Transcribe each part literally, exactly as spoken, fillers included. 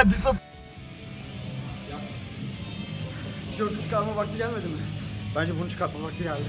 Disap. Tişörtü çıkarma vakti gelmedi mi? Bence bunu çıkartma vakti geldi.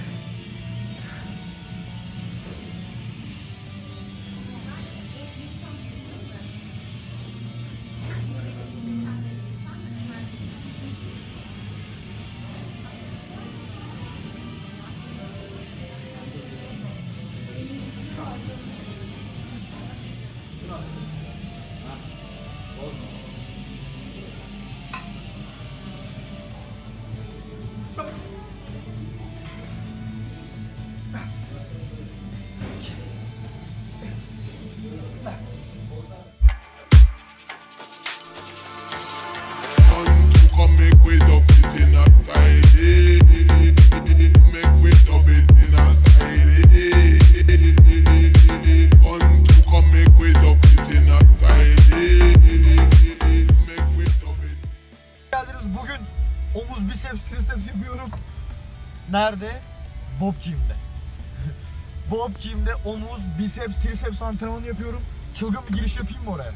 Bugün omuz, biceps, triceps yapıyorum. Nerede? Bob Gym'de. Bob Gym'de omuz, biceps, triceps antrenmanı yapıyorum. Çılgın bir giriş yapayım mı oraya?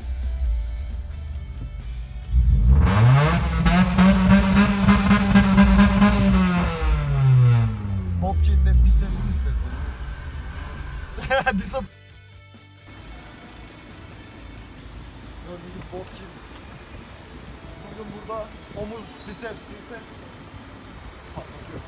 Bob Gym'de biceps, triceps. Disap. Gördüğünüz Bob Gym. Bugün burada omuz, biceps, triceps patlatıyor.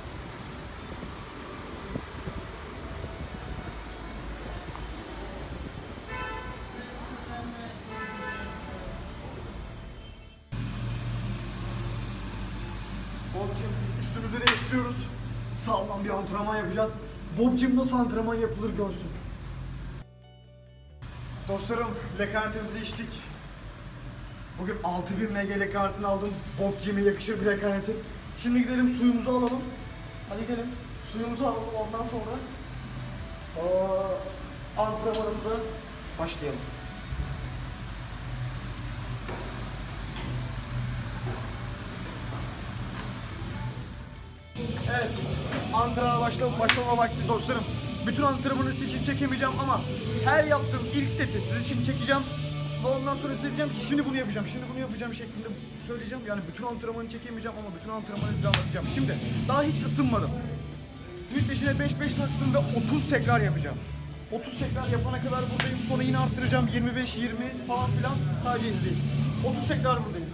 Bob Gym, üstümüzü değiştiriyoruz. Sağlam bir antrenman yapacağız. Bob Gym nasıl antrenman yapılır görsün. Dostlarım, lekartimizi içtik. Bugün altı bin megabayt kartını aldım. Bob Gym'e yakışır bir lekareti. Şimdi gidelim suyumuzu alalım. Hadi gidelim. Suyumuzu alalım. Ondan sonra aa, antrenmanımıza başlayalım. Evet. Antrenmana başlama, başlama vakti dostlarım. Bütün antrenmanı sizin için çekemeyeceğim ama her yaptığım ilk seti sizin için çekeceğim. Ve ondan sonra size diyeceğim ki şimdi bunu yapacağım, şimdi bunu yapacağım şeklinde söyleyeceğim. Yani bütün antrenmanı çekemeyeceğim ama bütün antrenmanı size anlatacağım. Şimdi daha hiç ısınmadım. Simit peşine beş beş taktım ve otuz tekrar yapacağım. otuz tekrar yapana kadar buradayım. Sonra yine arttıracağım yirmi beş yirmi falan filan. Sadece izleyin. otuz tekrar buradayım.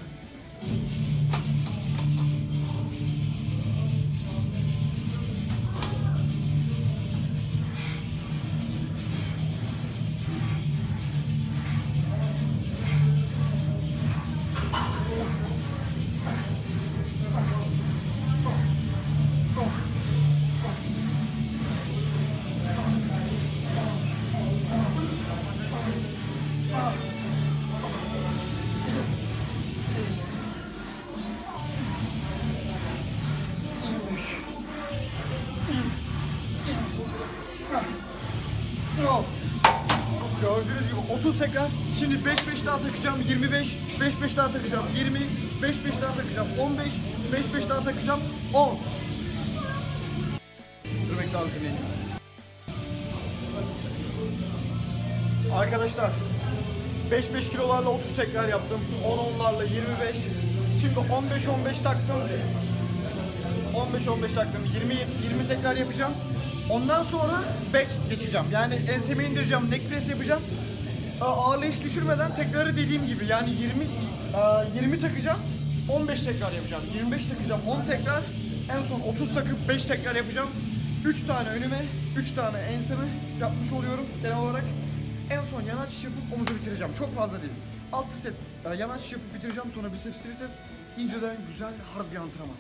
Gördüğünüz gibi otuz tekrar. Şimdi beş beş daha takacağım. yirmi beş, beş beş daha takacağım. yirmi, beş beş daha takacağım. on beş, beş beş daha takacağım. on. Dur bekle abi dinleyin. Arkadaşlar beş beş kilolarla otuz tekrar yaptım. on onlarla yirmi beş. Şimdi on beş on beş taktım. on beş on beş taktım. yirmi yirmi tekrar yapacağım. Ondan sonra back geçeceğim. Yani ensemi indireceğim, neck press yapacağım. Ağırlığı hiç düşürmeden tekrarı dediğim gibi yani yirmi yirmi takacağım. on beş tekrar yapacağım. yirmi beş takacağım. on tekrar. En son otuz takıp beş tekrar yapacağım. üç tane önüme, üç tane enseme yapmış oluyorum genel olarak. En son yan açış yapıp omuzu bitireceğim. Çok fazla değil. altı set yan açış yapıp bitireceğim. Sonra biceps, triceps. İnceden güzel, hard bir antrenman.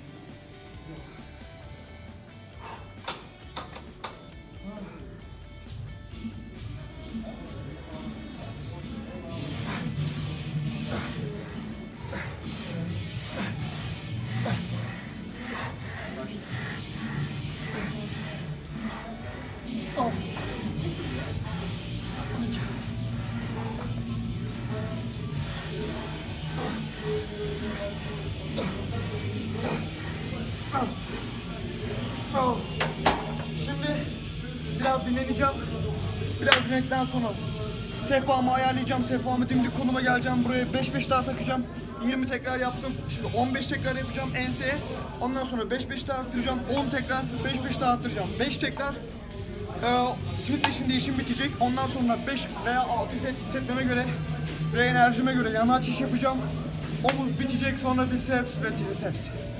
Şimdi biraz dinleneceğim. Biraz dinlendikten sonra Sehpamı ayarlayacağım. Sehpamı dimdik konuma geleceğim. Buraya beş beş daha takacağım. yirmi tekrar yaptım. Şimdi on beş tekrar yapacağım enseye. Ondan sonra beş beş daha arttıracağım. on tekrar, beş beş daha arttıracağım. beş tekrar. Ee, Smith Leş'in işim bitecek. Ondan sonra beş veya altı set hissetmeme göre ve enerjime göre yana açış yapacağım. Omuz bitecek, sonra biceps ve triceps.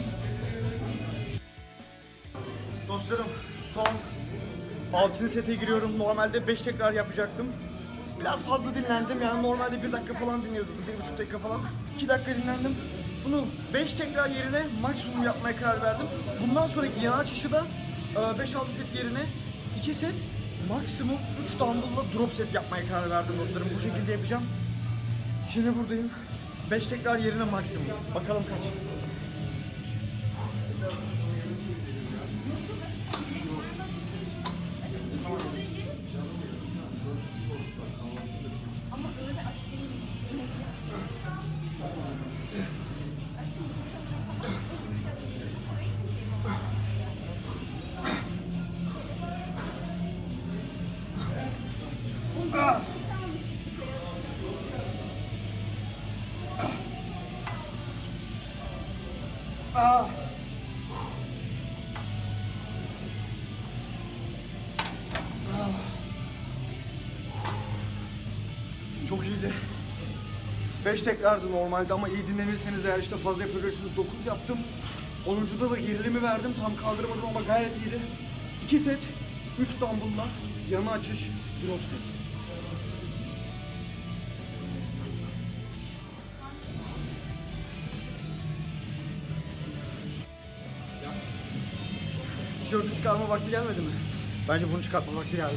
Dostlarım, son altıncı sete giriyorum. Normalde beş tekrar yapacaktım. Biraz fazla dinlendim, yani normalde bir dakika falan dinliyordum, bir buçuk dakika falan. iki dakika dinlendim. Bunu beş tekrar yerine maksimum yapmaya karar verdim. Bundan sonraki yana açışı da beş altı set yerine iki set, maksimum üç dumbbell'la drop set yapmaya karar verdim dostlarım. Bu şekilde yapacağım. Şimdi buradayım. beş tekrar yerine maksimum. Bakalım kaç. Ah! Ah! Çok iyiydi. beş tekrardı normalde ama iyi dinlenirseniz eğer işte fazla yapabilirsiniz. dokuz yaptım. onuncuda da gerilimi verdim. Tam kaldıramadım ama gayet iyiydi. iki set, üç dumbbell'la yana açış, drop set. Tişörtü çıkarma vakti gelmedi mi? Bence bunu çıkartma vakti geldi.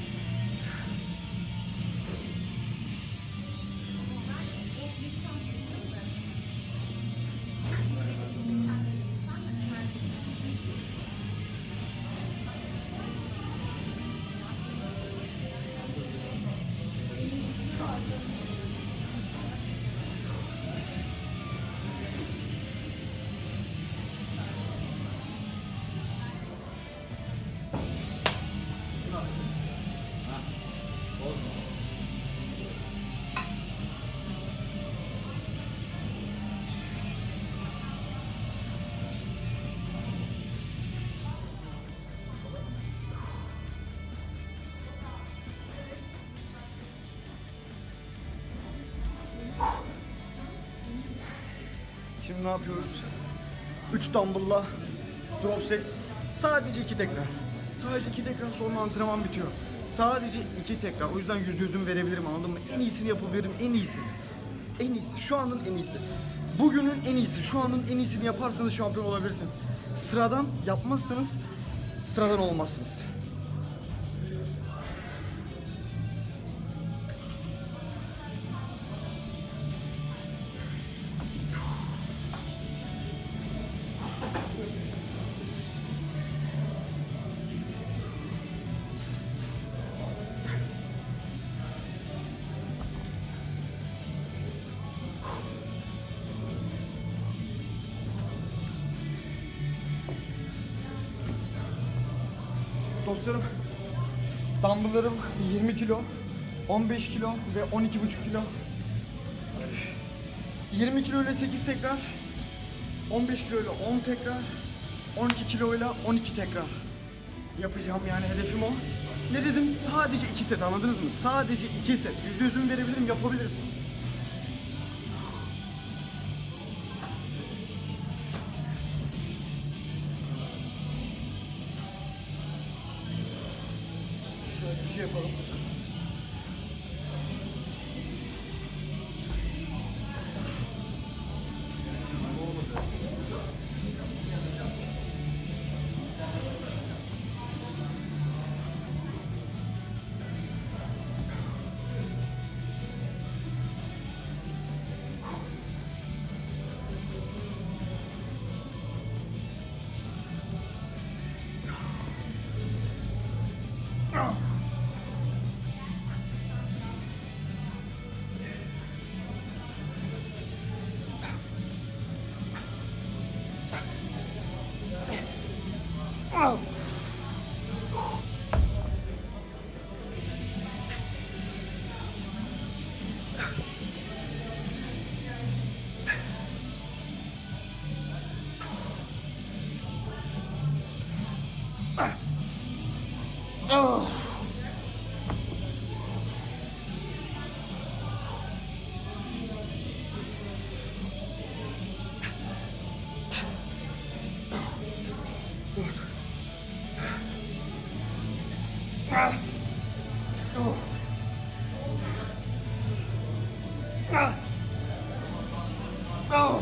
Şimdi ne yapıyoruz? üç dumbbell'la drop set. Sadece iki tekrar. Sadece iki tekrar sonra antrenman bitiyor. Sadece iki tekrar. O yüzden yüzde yüzümü verebilirim, anladın mı? En iyisini yapabilirim, en iyisini. En iyisi. Şu anın en iyisi. Bugünün en iyisi. Şu anın en iyisini yaparsanız şampiyon olabilirsiniz. Sıradan yapmazsanız sıradan olmazsınız. Dostlarım, dumbbell'larım yirmi kilo, on beş kilo ve on iki buçuk kilo. yirmi kilo ile sekiz tekrar, on beş kilo ile on tekrar, on iki kilo ile on iki tekrar yapacağım, yani hedefim o. Ne dedim? Sadece iki set, anladınız mı? Sadece iki set. yüzde yüzümü verebilirim, yapabilirim. Bir şey yapalım. Ah. Ah. Oh. Ah. Oh.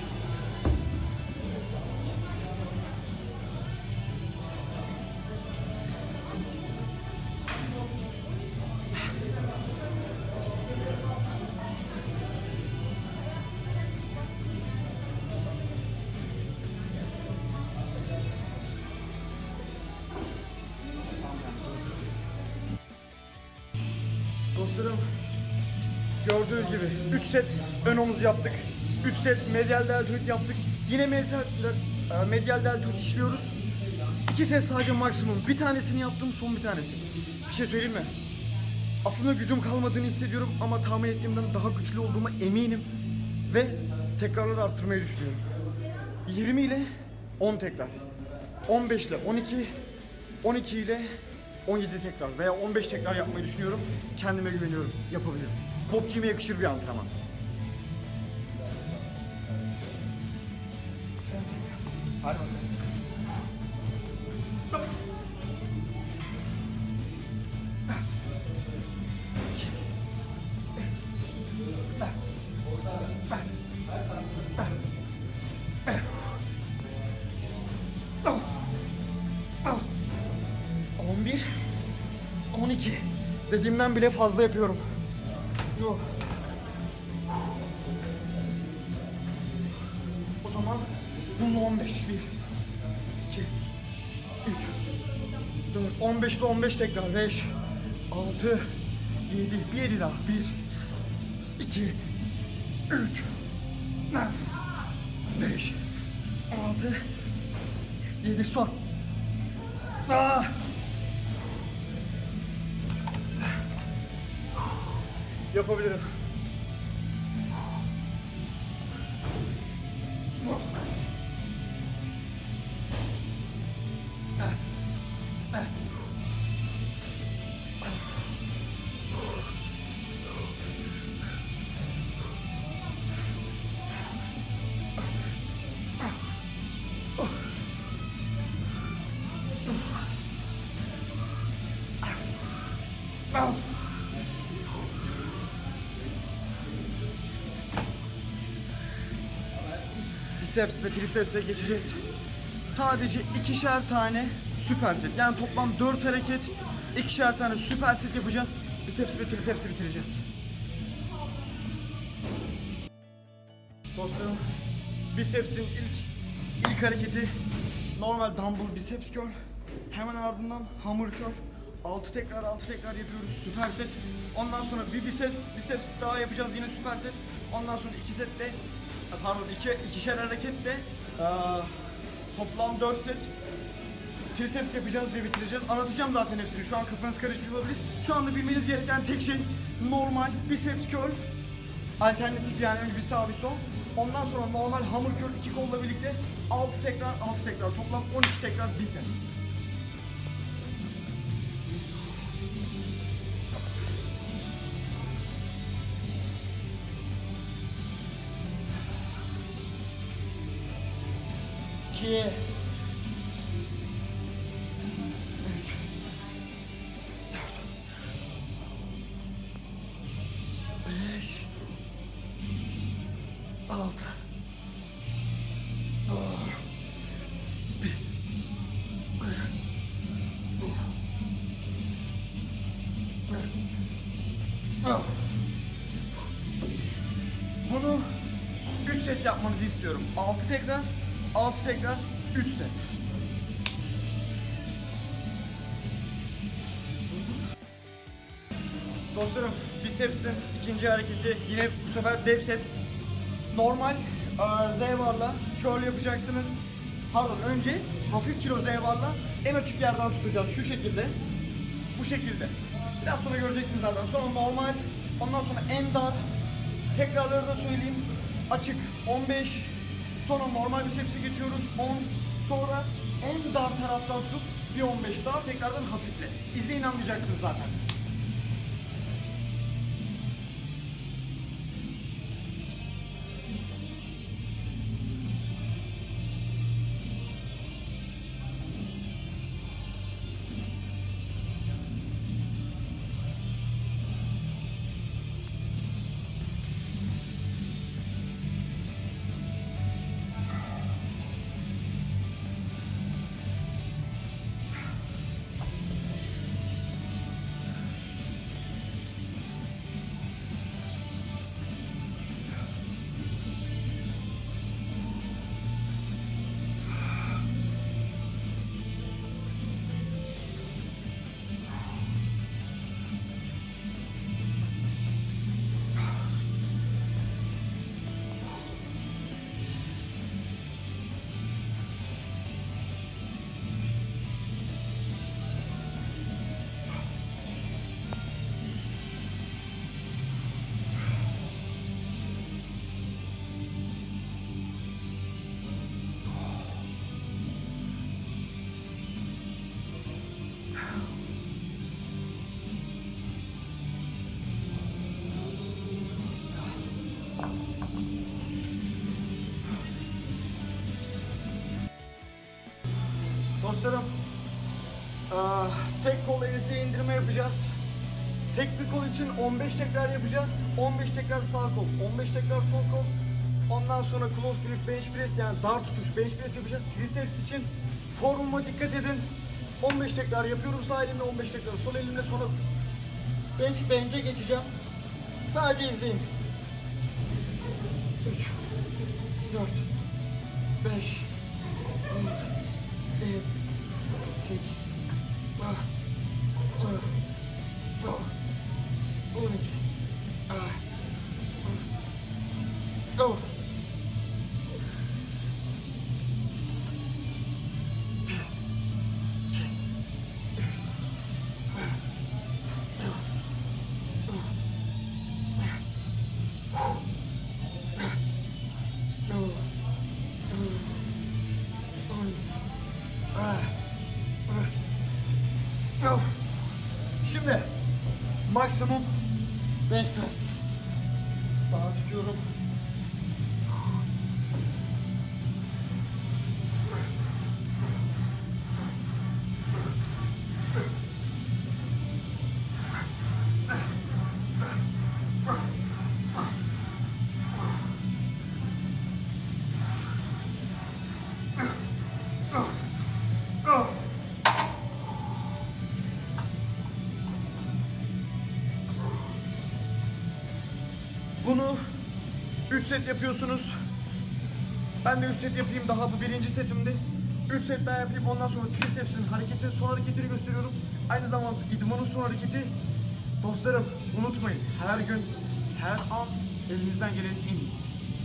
Dostlarım, gördüğünüz gibi üç set ön omuz yaptık. üç set medial deltoid yaptık. Yine medial, medial deltoid işliyoruz. iki set sadece maksimum. Bir tanesini yaptım, son bir tanesi. Bir şey söyleyeyim mi? Aslında gücüm kalmadığını hissediyorum ama tahmin ettiğimden daha güçlü olduğuma eminim. Ve tekrarları arttırmayı düşünüyorum. yirmi ile on tekrar. on beş ile on iki, on iki ile on yedi tekrar veya on beş tekrar yapmayı düşünüyorum. Kendime güveniyorum. Yapabilirim. Popçime yakışır bir antrenman. Hadi bakalım. on bir, on iki. Dediğimden bile fazla yapıyorum. Yok. O zaman bununla on beş. bir, iki, üç, dört, on beş ile on beş tekrar. beş, altı, yedi. Bir yedi daha. bir, iki, üç, beş, altı, yedi. Son. Ah! Yapabilirim. Biceps ve triceps'e geçeceğiz. Sadece ikişer tane süper set. Yani toplam dört hareket, ikişer tane süper set yapacağız. Biceps ve triceps'i bitireceğiz. Dostlarım, biceps'in ilk ilk hareketi normal dumbbell biceps curl. Hemen ardından hammer curl. altı tekrar altı tekrar yapıyoruz süper set. Ondan sonra bir biceps, biceps daha yapacağız yine süper set. Ondan sonra iki set de pardon iki ikişer hareket de aa, toplam dört set triceps yapacağız ve bitireceğiz. Anlatacağım zaten hepsini. Şu an kafanız karışmış olabilir. Şu anda bilmeniz gereken tek şey normal biceps curl. Alternatif yani bir sağ bir sol. Ondan sonra normal hammer curl iki kolla birlikte altı tekrar altı tekrar toplam on iki tekrar biceps. iki, üç, dört, beş, altı, bir, bunu üç set yapmanızı istiyorum. altı tekrar altı tekrar, üç set. Dostlarım, biceps'in ikinci hareketi yine bu sefer dev set. Normal Z barla curl yapacaksınız. Pardon, önce hafif kilo Z barla en açık yerden tutacağız şu şekilde. Bu şekilde. Biraz sonra göreceksiniz zaten. Sonra normal, ondan sonra en dar. Tekrarları da söyleyeyim. Açık on beş. Sonra normal biceps'e geçiyoruz on. Sonra en dar taraftan tutup Bir on beş daha tekrardan hafifle. İzleyin, anlayacaksınız zaten. Dostlarım, aa, tek kol ense indirme yapacağız. Tek bir kol için on beş tekrar yapacağız. on beş tekrar sağ kol, on beş tekrar sol kol. Ondan sonra close grip bench press, yani dar tutuş bench press yapacağız. Triceps için formuma dikkat edin. on beş tekrar yapıyorum sağ elimle, on beş tekrar sol elimle, sonra bench bench'e geçeceğim. Sadece izleyin. üç, dört, beş, altı, yedi, sekiz, on iki, on. Şimdi maksimum bench press. Daha tutuyorum. Bunu üç set yapıyorsunuz. Ben de üç set yapayım, daha bu birinci setimdi. üç set daha yapayım, ondan sonra triceps'in hareketini, son hareketini gösteriyorum. Aynı zamanda idmanın son hareketi. Dostlarım, unutmayın, her gün, her an elinizden gelenin en iyisi.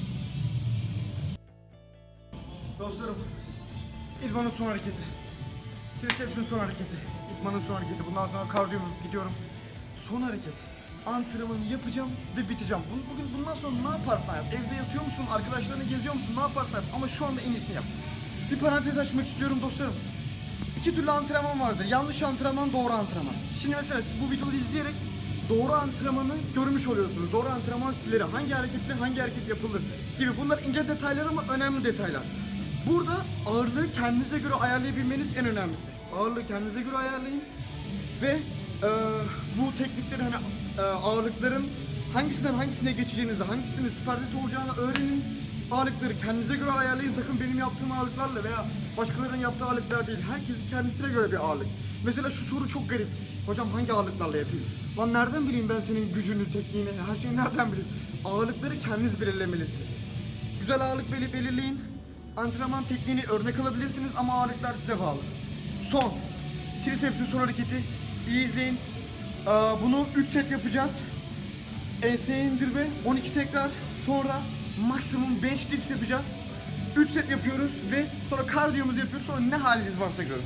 Dostlarım, idmanın son hareketi. Triceps'in son hareketi. İdmanın son hareketi. Bundan sonra kardiyomu gidiyorum. Son hareket. Antrenmanı yapacağım ve biteceğim. Bugün bundan sonra ne yaparsan yap. Evde yatıyor musun, arkadaşlarını geziyor musun, ne yaparsan yap. Ama şu anda en iyisini yap. Bir parantez açmak istiyorum dostlarım. İki türlü antrenman vardır. Yanlış antrenman, doğru antrenman. Şimdi mesela siz bu videoyu izleyerek doğru antrenmanı görmüş oluyorsunuz. Doğru antrenman stilleri, hangi hareketle hangi hareket yapılır gibi. Bunlar ince detaylar ama önemli detaylar. Burada ağırlığı kendinize göre ayarlayabilmeniz en önemlisi. Ağırlığı kendinize göre ayarlayın ve e, bu teknikleri, hani e, ağırlıkların hangisinden hangisine geçeceğinizde, hangisinin süperset olacağını öğrenin. Ağırlıkları kendinize göre ayarlayın. Sakın benim yaptığım ağırlıklarla veya başkalarının yaptığı ağırlıklar değil. Herkes kendisine göre bir ağırlık. Mesela şu soru çok garip. Hocam hangi ağırlıklarla yapayım? Lan nereden bileyim ben senin gücünü, tekniğini, her şeyi nereden bileyim? Ağırlıkları kendiniz belirlemelisiniz. Güzel ağırlık bel belirleyin. Antrenman tekniğini örnek alabilirsiniz ama ağırlıklar size bağlı. Son. Triceps'in son hareketi. İyi izleyin. Ee, bunu üç set yapacağız. Enseye indirme, on iki tekrar. Sonra maksimum bench dips yapacağız. üç set yapıyoruz ve sonra kardiyomuzu yapıyoruz. Sonra ne haliniz varsa görün.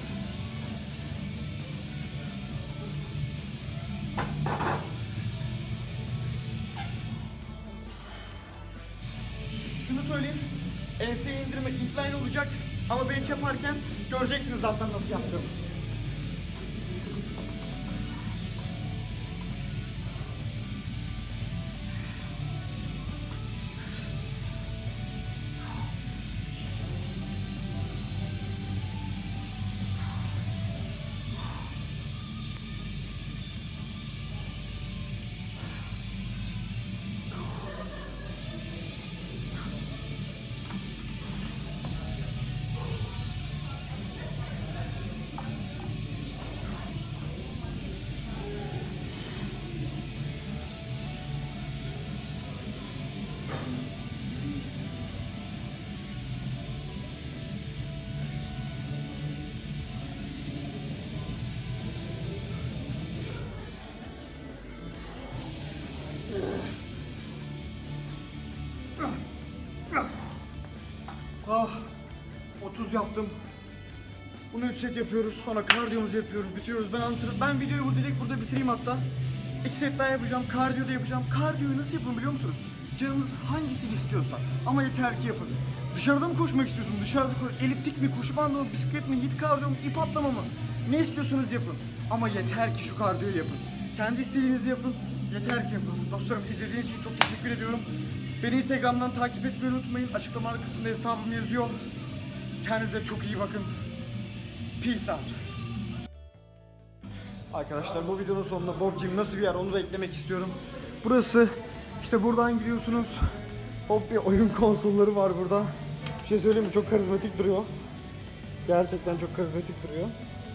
Şunu söyleyeyim. Enseye indirme incline olacak ama bench yaparken göreceksiniz zaten nasıl yaptığımı. yaptım. Bunu üç set yapıyoruz. Sonra kardiyomuzu yapıyoruz. Bitiriyoruz. Ben antrenör, ben videoyu bu direkt burada bitireyim hatta. İki set daha yapacağım. Kardiyo da yapacağım. Kardiyoyu nasıl yapın biliyor musunuz? Canınız hangisini istiyorsa. Ama yeter ki yapın. Dışarıda mı koşmak istiyorsun? Dışarıda koş. Eliptik mi, koşu bandı mı, bisiklet mi, hit kardiyo mu, ip atlama mı? Ne istiyorsanız yapın. Ama yeter ki şu kardiyoyu yapın. Kendi istediğinizi yapın. Yeter ki yapın. Dostlarım, izlediğiniz için çok teşekkür ediyorum. Beni Instagram'dan takip etmeyi unutmayın. Açıklama kısmında hesabım yazıyor. Kendinize çok iyi bakın. Peace out. Arkadaşlar, bu videonun sonunda Bob Gym nasıl bir yer onu da eklemek istiyorum. Burası, işte buradan giriyorsunuz. Hop, bir oyun konsolları var burada. Bir şey söyleyeyim mi? Çok karizmatik duruyor. Gerçekten çok karizmatik duruyor.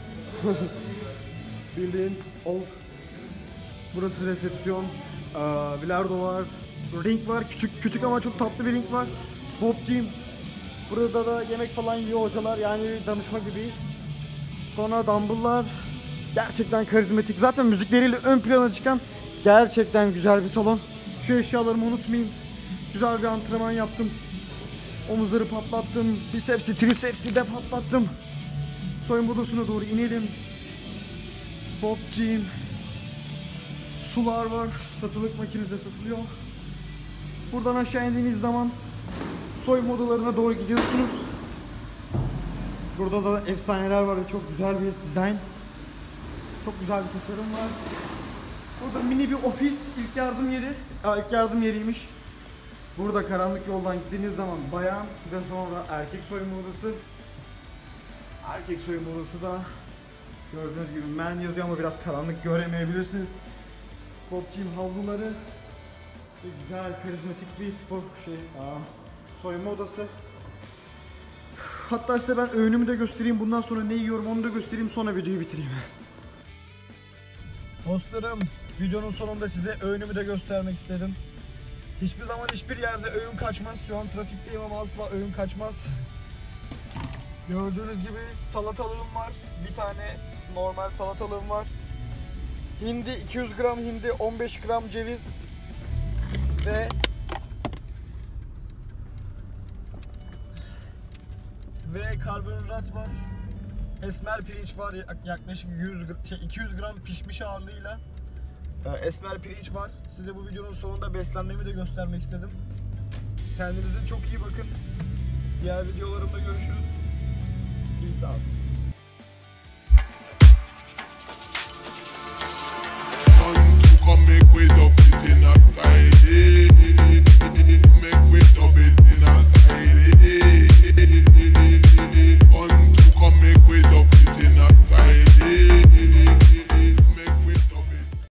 Bildiğin ol. Burası resepsiyon. Ee, bilardo var. Ring var. Küçük küçük ama çok tatlı bir ring var. Bob Gym. Burada da yemek falan yiyor hocalar. Yani danışma gibiyiz. Sonra dumbbell'lar. Gerçekten karizmatik. Zaten müzikleriyle ön plana çıkan gerçekten güzel bir salon. Şu eşyalarımı unutmayın. Güzel bir antrenman yaptım. Omuzları patlattım. Bisepsi, trisepsi de patlattım. Soyunma odasına doğru inelim. Bob Gym. Sular var. Satılık makinede satılıyor. Buradan aşağı indiğiniz zaman soyunma odalarına doğru gidiyorsunuz. Burada da efsaneler var ve çok güzel bir dizayn. Çok güzel bir tasarım var. Burada mini bir ofis, ilk yardım yeri. Aa, ilk yardım yeriymiş. Burada karanlık yoldan gittiğiniz zaman bayan, bir de sonra erkek soyunma odası. Erkek soyunma odası da gördüğünüz gibi men yazıyor ama biraz karanlık göremeyebilirsiniz. Bob Gym havluları ve güzel karizmatik bir spor şey, aa, soyunma odası. Hatta size ben öğünümü de göstereyim. Bundan sonra ne yiyorum onu da göstereyim, sonra videoyu bitireyim. Dostlarım, videonun sonunda size öğünümü de göstermek istedim. Hiçbir zaman hiçbir yerde öğün kaçmaz. Şu an trafikteyim ama asla öğün kaçmaz. Gördüğünüz gibi salatalığım var. Bir tane normal salatalığım var. Hindi, iki yüz gram hindi, on beş gram ceviz ve ve karbonhidrat var. Esmer pirinç var, yaklaşık yüz, şey, iki yüz gram pişmiş ağırlığıyla. Esmer pirinç var. Size bu videonun sonunda beslenmemi de göstermek istedim. Kendinize çok iyi bakın. Diğer videolarımda görüşürüz. Peace out.